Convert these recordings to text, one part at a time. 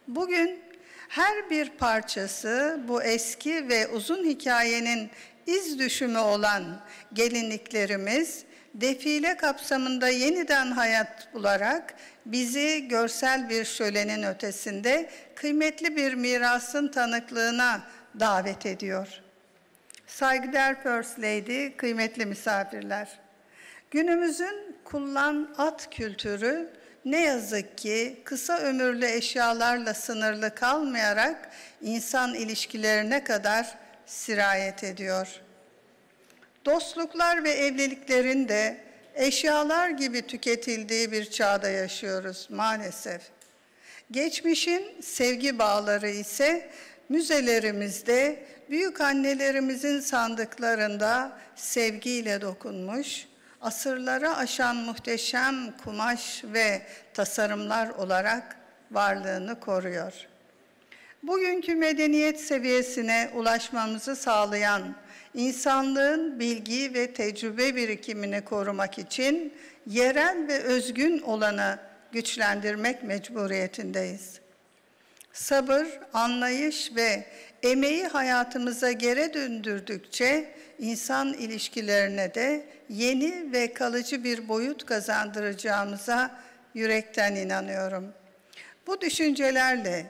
Bugün her bir parçası bu eski ve uzun hikayenin iz düşümü olan gelinliklerimiz, defile kapsamında yeniden hayat bularak bizi görsel bir şölenin ötesinde kıymetli bir mirasın tanıklığına davet ediyor. Saygıdeğer First Lady, kıymetli misafirler, günümüzün kullan at kültürü ne yazık ki kısa ömürlü eşyalarla sınırlı kalmayarak insan ilişkilerine kadar sirayet ediyor. Dostluklar ve evliliklerin de eşyalar gibi tüketildiği bir çağda yaşıyoruz maalesef. Geçmişin sevgi bağları ise müzelerimizde büyük annelerimizin sandıklarında sevgiyle dokunmuş, asırları aşan muhteşem kumaş ve tasarımlar olarak varlığını koruyor. Bugünkü medeniyet seviyesine ulaşmamızı sağlayan insanlığın bilgi ve tecrübe birikimini korumak için yerel ve özgün olanı güçlendirmek mecburiyetindeyiz. Sabır, anlayış ve emeği hayatımıza geri döndürdükçe insan ilişkilerine de yeni ve kalıcı bir boyut kazandıracağımıza yürekten inanıyorum. Bu düşüncelerle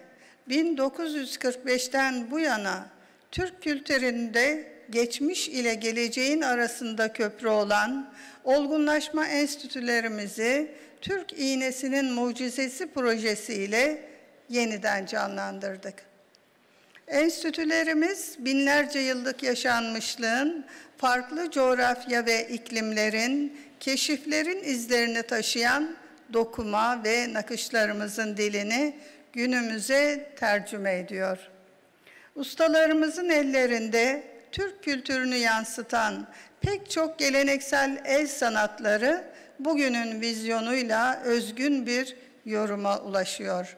1945'ten bu yana Türk kültüründe geçmiş ile geleceğin arasında köprü olan olgunlaşma enstitülerimizi Türk İğnesi'nin Mucizesi projesiyle yeniden canlandırdık. Enstitülerimiz binlerce yıllık yaşanmışlığın, farklı coğrafya ve iklimlerin, keşiflerin izlerini taşıyan dokuma ve nakışlarımızın dilini günümüze tercüme ediyor. Ustalarımızın ellerinde Türk kültürünü yansıtan pek çok geleneksel el sanatları bugünün vizyonuyla özgün bir yoruma ulaşıyor.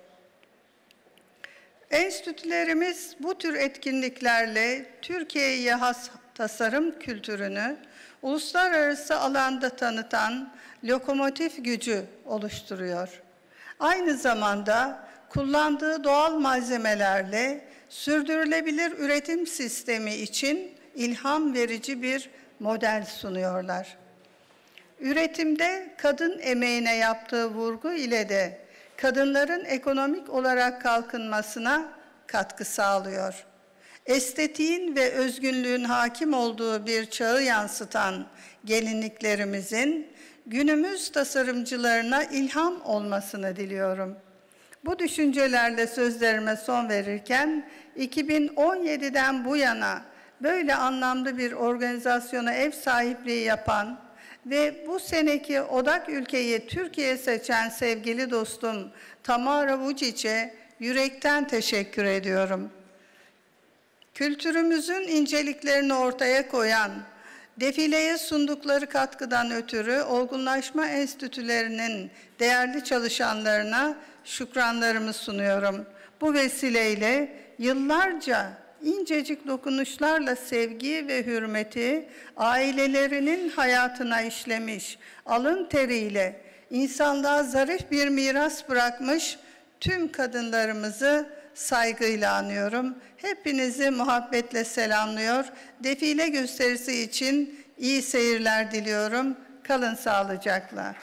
Enstitülerimiz bu tür etkinliklerle Türkiye'ye has tasarım kültürünü uluslararası alanda tanıtan lokomotif gücü oluşturuyor. Aynı zamanda kullandığı doğal malzemelerle sürdürülebilir üretim sistemi için ilham verici bir model sunuyorlar. Üretimde kadın emeğine yaptığı vurgu ile de kadınların ekonomik olarak kalkınmasına katkı sağlıyor. Estetiğin ve özgünlüğün hakim olduğu bir çağı yansıtan gelinliklerimizin günümüz tasarımcılarına ilham olmasını diliyorum. Bu düşüncelerle sözlerime son verirken 2017'den bu yana böyle anlamlı bir organizasyona ev sahipliği yapan ve bu seneki odak ülkeyi Türkiye seçen sevgili dostum Tamara Vucic'e yürekten teşekkür ediyorum. Kültürümüzün inceliklerini ortaya koyan, defileye sundukları katkıdan ötürü olgunlaşma enstitülerinin değerli çalışanlarına şükranlarımı sunuyorum. Bu vesileyle yıllarca incecik dokunuşlarla sevgi ve hürmeti ailelerinin hayatına işlemiş, alın teriyle insanlığa zarif bir miras bırakmış tüm kadınlarımızı saygıyla anıyorum. Hepinizi muhabbetle selamlıyor. Defile gösterisi için iyi seyirler diliyorum. Kalın sağlıcakla.